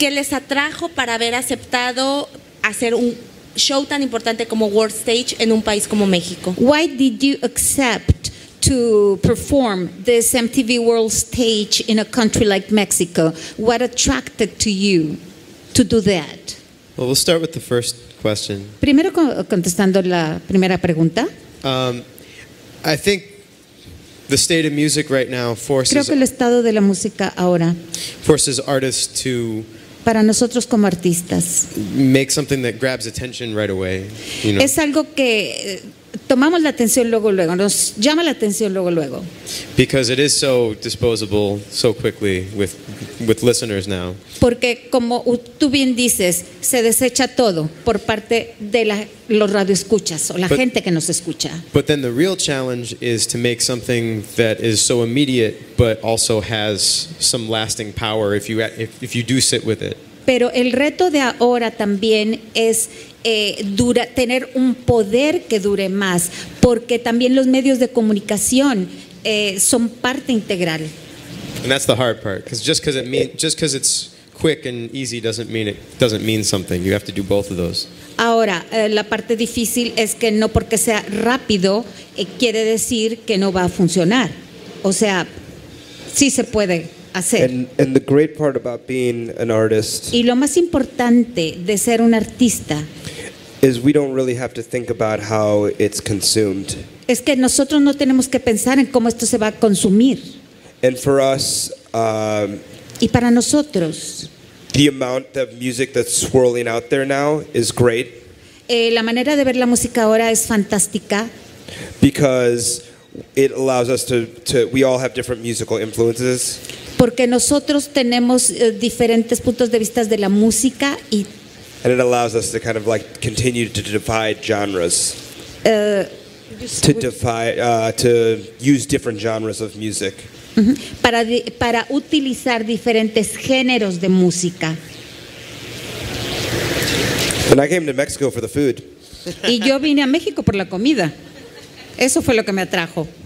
¿Qué les atrajo para haber aceptado hacer un show tan importante como World Stage en un país como México? Why did you accept to perform this MTV World Stage in a country like Mexico? What attracted to you to do that? Well, we'll start with the first question. Primero contestando la primera pregunta. I think the state of music right now Creo que el estado de la música ahora, forces artists to para nosotros como artistas, make something that grabs attention right away. You know? es algo que tomamos la atención luego, nos llama la atención luego. Because it is so disposable so quickly with listeners now. Porque como tú bien dices, se desecha todo por parte de los radioescuchas o la gente que nos escucha. But then the real challenge is to make something that is so immediate but also has some lasting power if you do sit with it. Pero el reto de ahora también es tener un poder que dure más, porque también los medios de comunicación son parte integral. And that's the hard part, because just because it's quick and easy doesn't mean something. You have to do both of those. Ahora, la parte difícil es que no porque sea rápido quiere decir que no va a funcionar. O sea, sí se puede hacer. And the great part about being an artist Y lo más importante de ser un artista is we don't really have to think about how it's consumed. es que nosotros no tenemos que pensar en cómo esto se va a consumir. And for us, Y para nosotros, the amount of music that's swirling out there now is great la manera de ver la música ahora es fantástica because it allows us we all have different musical influences. porque nosotros tenemos diferentes puntos de vista de la música y And it allows us to kind of like continue to divide genres, to use different genres of music. para utilizar diferentes géneros de música. And I came to Mexico for the food. Y yo vine a México por la comida. Eso fue lo que me atrajo.